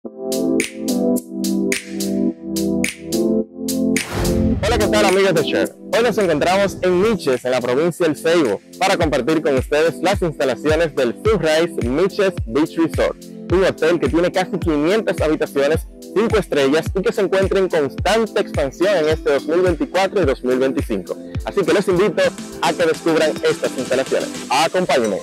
Hola, ¿qué tal amigos de Share? Hoy nos encontramos en Miches, en la provincia del Ceibo, para compartir con ustedes las instalaciones del Sunrise Miches Beach Resort, un hotel que tiene casi 500 habitaciones, 5 estrellas y que se encuentra en constante expansión en este 2024 y 2025. Así que les invito a que descubran estas instalaciones. Acompáñenme.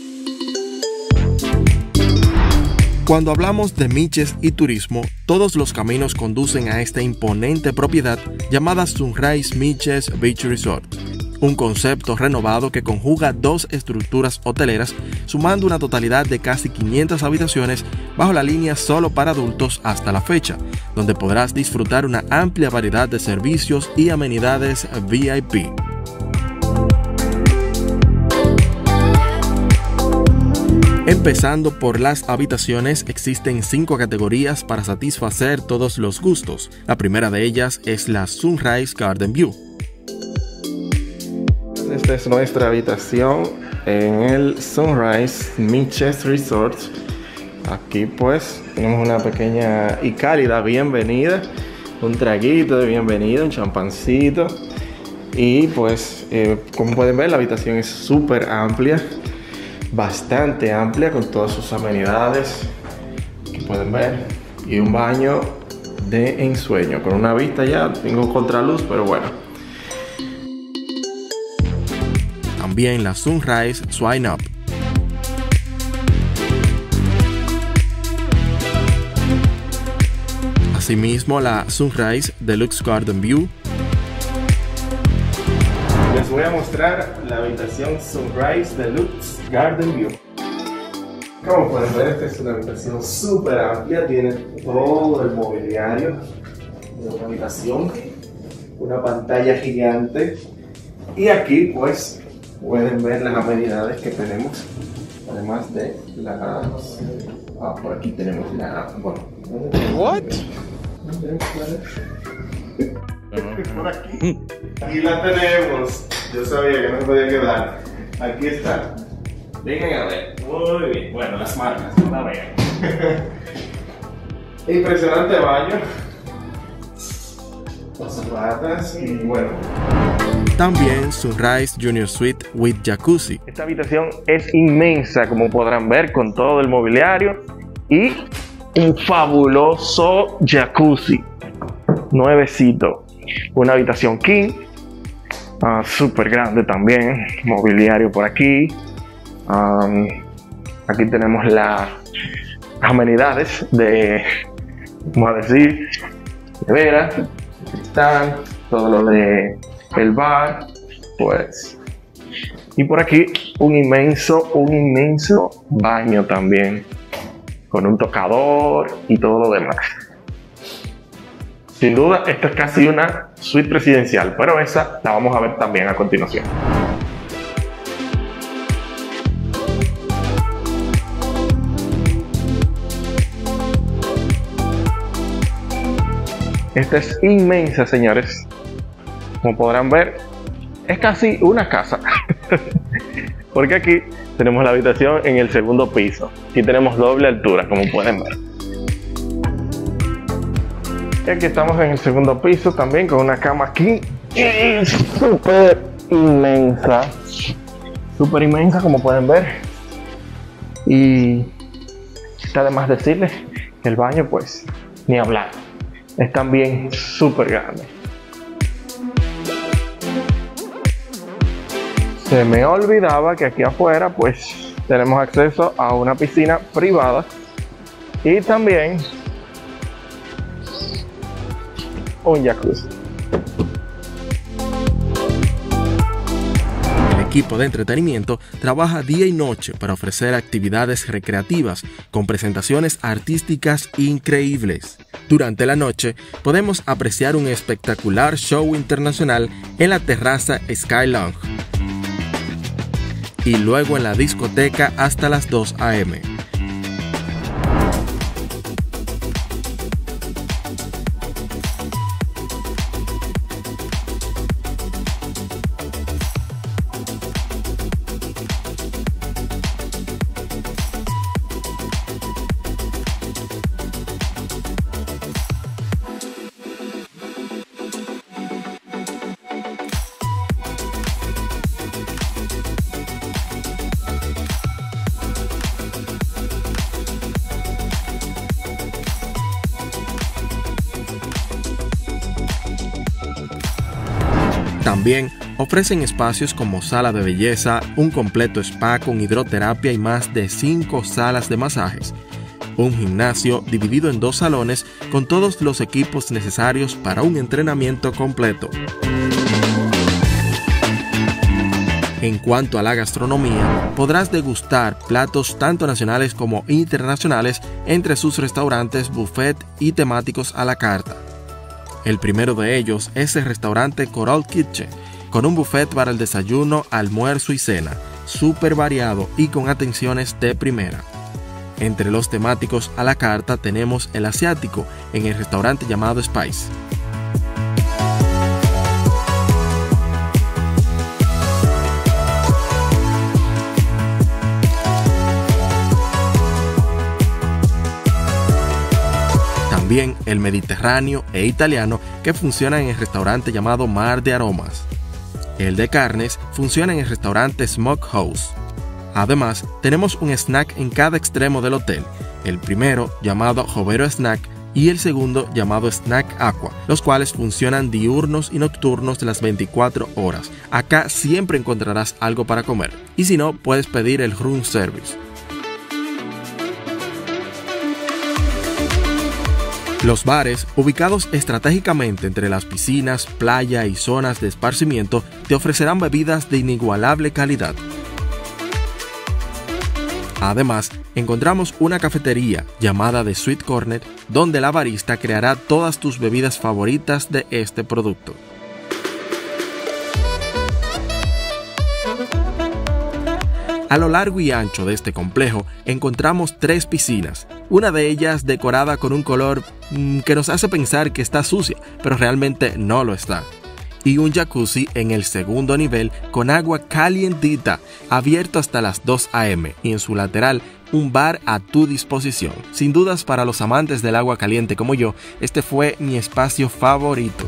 Cuando hablamos de Miches y turismo, todos los caminos conducen a esta imponente propiedad llamada Sunrise Miches Beach Resort, un concepto renovado que conjuga dos estructuras hoteleras, sumando una totalidad de casi 500 habitaciones bajo la línea solo para adultos hasta la fecha, donde podrás disfrutar una amplia variedad de servicios y amenidades VIP. Empezando por las habitaciones, existen 5 categorías para satisfacer todos los gustos. La primera de ellas es la Sunrise Garden View. Esta es nuestra habitación en el Sunrise Miches Resort. Aquí pues tenemos una pequeña y cálida bienvenida, un traguito de bienvenida, un champancito. Y pues como pueden ver, la habitación es súper amplia, bastante amplia, con todas sus amenidades que pueden ver, y un baño de ensueño con una vista. Ya tengo contraluz, pero bueno. También la Sunrise Swine Up. Asimismo, la Sunrise Deluxe Garden View. Les voy a mostrar la habitación Sunrise Deluxe Garden View. Como pueden ver, esta es una habitación súper amplia, tiene todo el mobiliario de una habitación, una pantalla gigante, y aquí pues pueden ver las amenidades que tenemos, además de las... por aquí tenemos la... bueno... ¿What? Por aquí. Aquí la tenemos. Yo sabía que no se podía quedar. Aquí está. Vengan a ver. Muy bien. Bueno, las marcas, no la vean. Impresionante baño. Las ratas y bueno. También Sunrise Junior Suite with Jacuzzi. Esta habitación es inmensa, como podrán ver, con todo el mobiliario y un fabuloso jacuzzi nuevecito. Una habitación king, súper grande también, mobiliario por aquí. Aquí tenemos las amenidades de, vamos a decir, nevera, cristal, todo lo de el bar, pues. Y por aquí un inmenso baño también, con un tocador y todo lo demás. Sin duda, esta es casi una suite presidencial, pero esa la vamos a ver también a continuación. Esta es inmensa, señores. Como podrán ver, es casi una casa. Porque aquí tenemos la habitación en el segundo piso y tenemos doble altura, como pueden ver. Y aquí estamos en el segundo piso también con una cama aquí súper inmensa, como pueden ver. Y está de más decirles que el baño, pues, ni hablar, es también súper grande. Se me olvidaba que aquí afuera pues tenemos acceso a una piscina privada y también un jacuzzi. El equipo de entretenimiento trabaja día y noche para ofrecer actividades recreativas con presentaciones artísticas increíbles. Durante la noche podemos apreciar un espectacular show internacional en la terraza Sky Lounge y luego en la discoteca hasta las 2 a.m. También ofrecen espacios como sala de belleza, un completo spa con hidroterapia y más de 5 salas de masajes. Un gimnasio dividido en 2 salones con todos los equipos necesarios para un entrenamiento completo. En cuanto a la gastronomía, podrás degustar platos tanto nacionales como internacionales entre sus restaurantes, buffet y temáticos a la carta. El primero de ellos es el restaurante Coral Kitchen, con un buffet para el desayuno, almuerzo y cena, súper variado y con atenciones de primera. Entre los temáticos a la carta tenemos el asiático en el restaurante llamado Spice. También el mediterráneo e italiano que funciona en el restaurante llamado Mar de Aromas. El de carnes funciona en el restaurante Smokehouse. Además, tenemos un snack en cada extremo del hotel, el primero llamado Jovero Snack y el segundo llamado Snack Aqua, los cuales funcionan diurnos y nocturnos de las 24 horas. Acá siempre encontrarás algo para comer, y si no, puedes pedir el room service. Los bares, ubicados estratégicamente entre las piscinas, playa y zonas de esparcimiento, te ofrecerán bebidas de inigualable calidad. Además, encontramos una cafetería llamada The Sweet Corner, donde la barista creará todas tus bebidas favoritas de este producto. A lo largo y ancho de este complejo encontramos 3 piscinas, una de ellas decorada con un color que nos hace pensar que está sucia, pero realmente no lo está. Y un jacuzzi en el segundo nivel con agua calientita, abierto hasta las 2 a.m. y en su lateral un bar a tu disposición. Sin dudas, para los amantes del agua caliente como yo, este fue mi espacio favorito.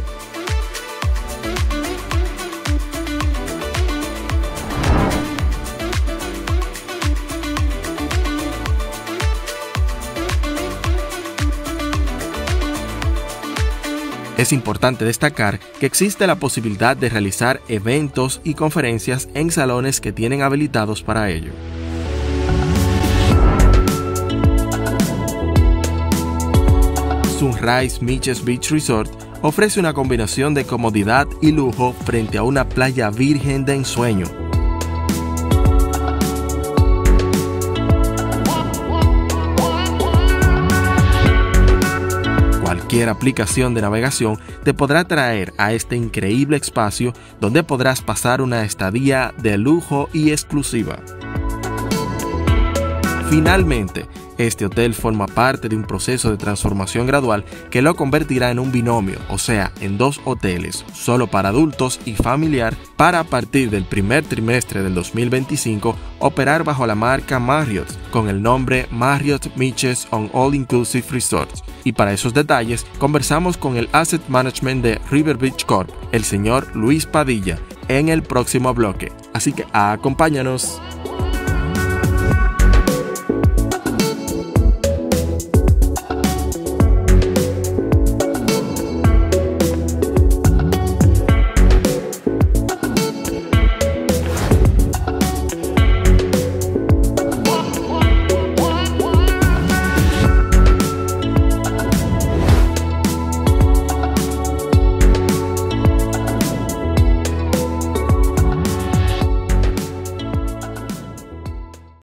Es importante destacar que existe la posibilidad de realizar eventos y conferencias en salones que tienen habilitados para ello. Sunrise Mitch's Beach Resort ofrece una combinación de comodidad y lujo frente a una playa virgen de ensueño. Cualquier aplicación de navegación te podrá traer a este increíble espacio donde podrás pasar una estadía de lujo y exclusiva. Finalmente, este hotel forma parte de un proceso de transformación gradual que lo convertirá en un binomio, o sea, en 2 hoteles, solo para adultos y familiar, para a partir del primer trimestre del 2025 operar bajo la marca Marriott, con el nombre Marriott Mitch's on All Inclusive Resorts. Y para esos detalles, conversamos con el Asset Management de River Beach Corp, el señor Luis Padilla, en el próximo bloque. Así que acompáñanos.